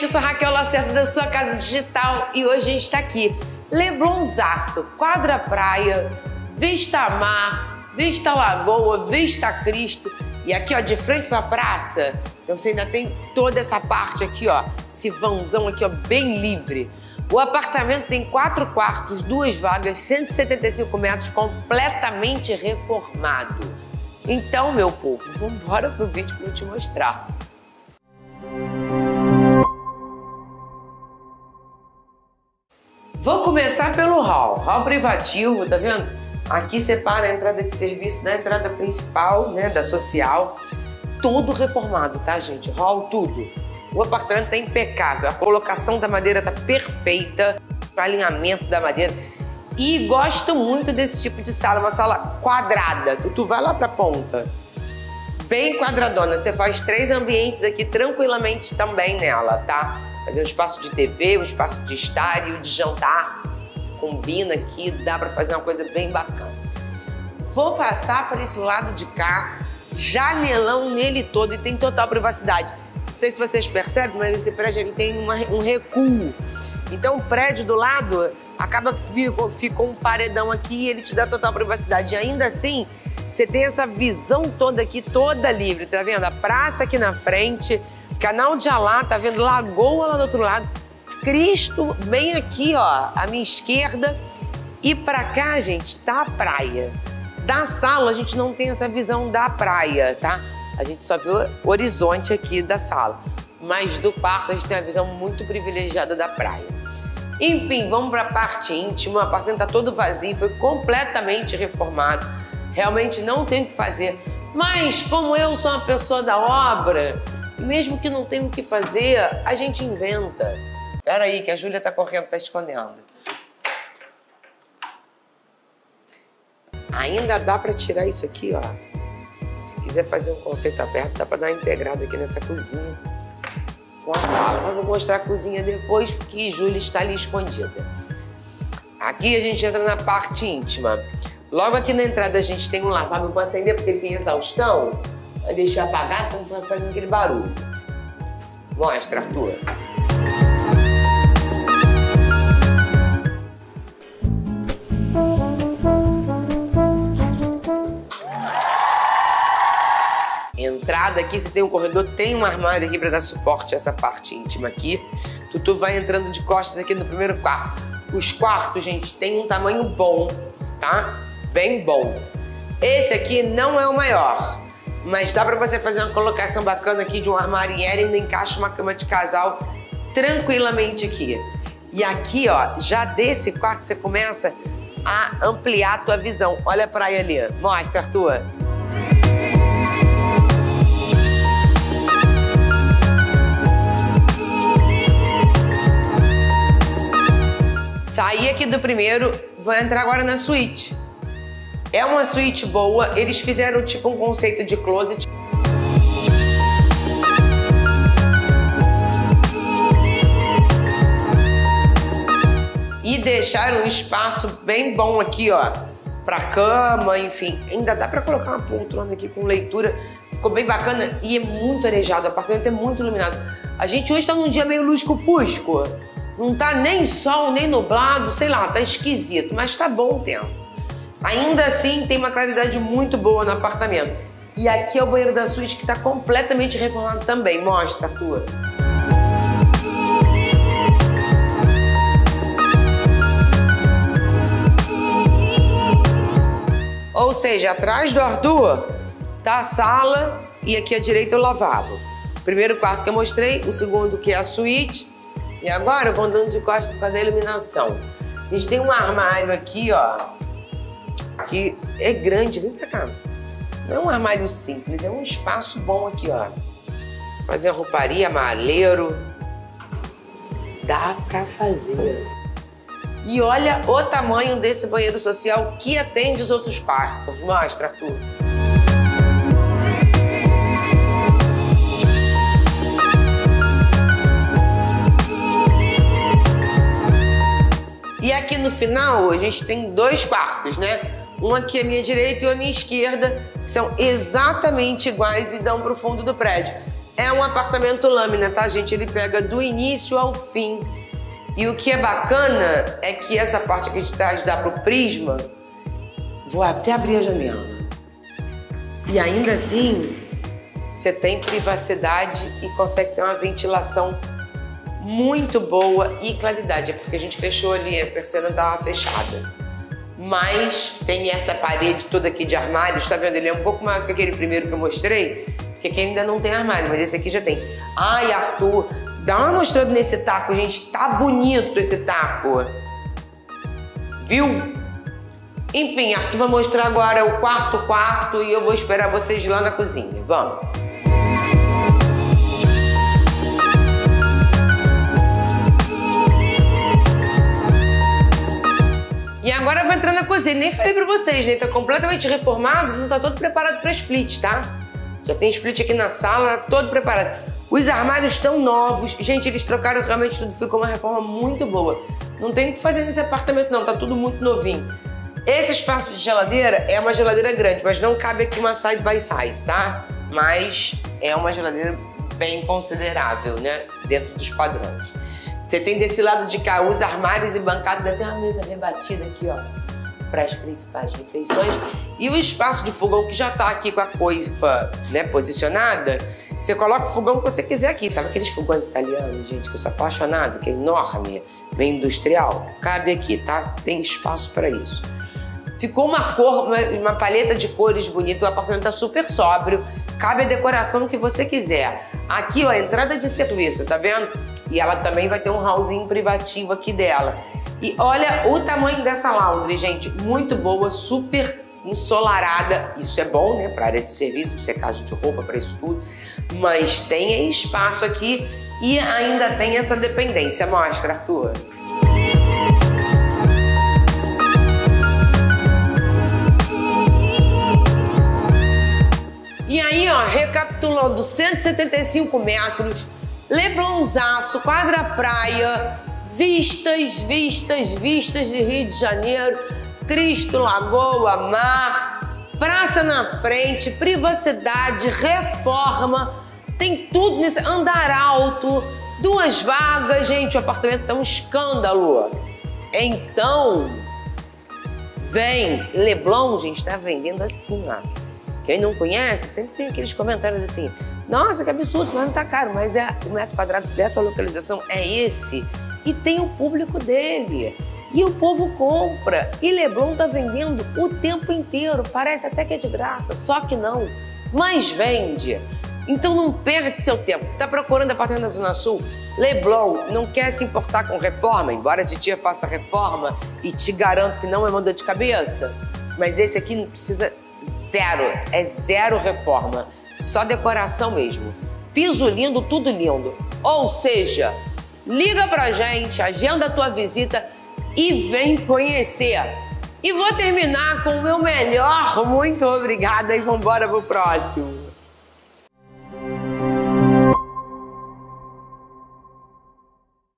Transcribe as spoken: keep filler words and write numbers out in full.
sou a Raquel Lacerda da sua Casa Digital e hoje a gente está aqui. Leblonzaço, quadra praia, vista mar, vista lagoa, vista Cristo. E aqui, ó, de frente para a praça, então você ainda tem toda essa parte aqui, ó, esse vãozão aqui, ó, bem livre. O apartamento tem quatro quartos, duas vagas, cento e setenta e cinco metros, completamente reformado. Então, meu povo, vamos embora pro vídeo para eu te mostrar. Vou começar pelo hall. Hall privativo, tá vendo? Aqui separa a entrada de serviço da entrada principal, né, da social. Todo reformado, tá, gente? Hall, tudo. O apartamento tá impecável, a colocação da madeira tá perfeita, o alinhamento da madeira. E gosto muito desse tipo de sala, uma sala quadrada. Tu, tu vai lá pra ponta, bem quadradona. Você faz três ambientes aqui tranquilamente também nela, tá? Fazer um espaço de T V, um espaço de estar e o de jantar. Combina aqui, dá pra fazer uma coisa bem bacana. Vou passar para esse lado de cá, janelão nele todo e tem total privacidade. Não sei se vocês percebem, mas esse prédio ele tem uma, um recuo. Então o prédio do lado acaba que ficou, ficou um paredão aqui e ele te dá total privacidade. E ainda assim, você tem essa visão toda aqui, toda livre, tá vendo? A praça aqui na frente, Canal de Alá, tá vendo? Lagoa lá do outro lado. Cristo bem aqui, ó, à minha esquerda. E pra cá, gente, tá a praia. Da sala, a gente não tem essa visão da praia, tá? A gente só vê o horizonte aqui da sala. Mas do quarto, a gente tem uma visão muito privilegiada da praia. Enfim, vamos pra parte íntima. O apartamento tá todo vazio, foi completamente reformado. Realmente não tem o que fazer. Mas, como eu sou uma pessoa da obra, e mesmo que não tenha o que fazer, a gente inventa. Pera aí, que a Júlia tá correndo, tá escondendo. Ainda dá pra tirar isso aqui, ó. Se quiser fazer um conceito aberto, dá pra dar uma integrada aqui nessa cozinha com a sala. Mas vou mostrar a cozinha depois, porque Júlia está ali escondida. Aqui a gente entra na parte íntima. Logo aqui na entrada a gente tem um lavabo. Eu vou acender porque ele tem exaustão. Vai deixar apagado, então vai fazendo aquele barulho. Mostra, Arthur. Entrada aqui, você tem um corredor, tem um armário aqui para dar suporte a essa parte íntima aqui. Tutu vai entrando de costas aqui no primeiro quarto. Os quartos, gente, tem um tamanho bom, tá? Bem bom. Esse aqui não é o maior, mas dá para você fazer uma colocação bacana aqui de um armário e ainda encaixa uma cama de casal tranquilamente aqui. E aqui, ó, já desse quarto você começa a ampliar a tua visão. Olha a praia ali. Mostra, Arthur. Saí aqui do primeiro, vou entrar agora na suíte. É uma suíte boa, eles fizeram tipo um conceito de closet. E deixaram um espaço bem bom aqui, ó, pra cama, enfim. Ainda dá pra colocar uma poltrona aqui com leitura. Ficou bem bacana e é muito arejado, o apartamento é muito iluminado. A gente hoje tá num dia meio lusco-fusco. Não tá nem sol, nem nublado, sei lá, tá esquisito, mas tá bom o tempo. Ainda assim, tem uma claridade muito boa no apartamento. E aqui é o banheiro da suíte que tá completamente reformado também. Mostra, Arthur. Ou seja, atrás do Arthur tá a sala e aqui à direita o lavabo. O primeiro quarto que eu mostrei, o segundo que é a suíte. E agora eu vou andando de costas por causa da iluminação. A gente tem um armário aqui, ó, que é grande. Vem pra cá. Não é um armário simples, é um espaço bom aqui, ó. Fazer rouparia, maleiro. Dá pra fazer. E olha o tamanho desse banheiro social que atende os outros quartos. Mostra, Arthur. E aqui no final a gente tem dois quartos, né? Um aqui à minha direita e um à minha esquerda, que são exatamente iguais e dão para o fundo do prédio. É um apartamento lâmina, tá, gente? Ele pega do início ao fim. E o que é bacana é que essa parte aqui de trás dá pro prisma. Vou até abrir a janela. E ainda assim, você tem privacidade e consegue ter uma ventilação muito boa e claridade. É porque a gente fechou ali, a persiana estava fechada. Mas tem essa parede toda aqui de armários, tá vendo? Ele é um pouco maior que aquele primeiro que eu mostrei, porque aqui ainda não tem armário, mas esse aqui já tem. Ai, Arthur, dá uma mostrada nesse taco, gente. Tá bonito esse taco. Viu? Enfim, Arthur vai mostrar agora o quarto quarto e eu vou esperar vocês lá na cozinha. Vamos. E agora eu vou entrar na cozinha. Nem falei pra vocês, né? Tá completamente reformado, não tá todo preparado pra split, tá? Já tem split aqui na sala, todo preparado. Os armários estão novos. Gente, eles trocaram realmente tudo. Ficou uma reforma muito boa. Não tem o que fazer nesse apartamento, não. Tá tudo muito novinho. Esse espaço de geladeira é uma geladeira grande, mas não cabe aqui uma side by side, tá? Mas é uma geladeira bem considerável, né? Dentro dos padrões. Você tem desse lado de cá os armários e bancada, tem uma mesa rebatida aqui, ó, para as principais refeições. E o espaço de fogão que já tá aqui com a coifa, né, posicionada. Você coloca o fogão que você quiser aqui. Sabe aqueles fogões italianos, gente, que eu sou apaixonado, que é enorme, bem industrial? Cabe aqui, tá? Tem espaço para isso. Ficou uma cor, uma, uma paleta de cores bonita, o apartamento tá super sóbrio, cabe a decoração que você quiser. Aqui, ó, a entrada de serviço, tá vendo? E ela também vai ter um hallzinho privativo aqui dela. E olha o tamanho dessa laundry, gente, muito boa, super ensolarada. Isso é bom, né, para área de serviço, para secagem de roupa, para isso tudo. Mas tem espaço aqui e ainda tem essa dependência. Mostra, Arthur. E aí, ó, recapitulando, cento e setenta e cinco metros, Leblonzaço, quadra praia, vistas, vistas, vistas de Rio de Janeiro, Cristo, Lagoa, mar, praça na frente, privacidade, reforma, tem tudo nesse andar alto, duas vagas, gente, o apartamento tá um escândalo. Então, vem, Leblon, gente, tá vendendo assim, ó. Quem não conhece, sempre tem aqueles comentários assim, nossa, que absurdo, mas não tá caro, mas é, o metro quadrado dessa localização é esse e tem o público dele. E o povo compra. E Leblon tá vendendo o tempo inteiro, parece até que é de graça, só que não, mas vende. Então não perde seu tempo. Tá procurando apartamento na Zona Sul? Leblon não quer se importar com reforma, embora a titia faça reforma e te garanto que não é uma dor de cabeça, mas esse aqui não precisa. Zero, é zero reforma, só decoração mesmo. Piso lindo, tudo lindo. Ou seja, liga pra gente, agenda a tua visita e vem conhecer. E vou terminar com o meu melhor muito obrigada e vambora pro próximo.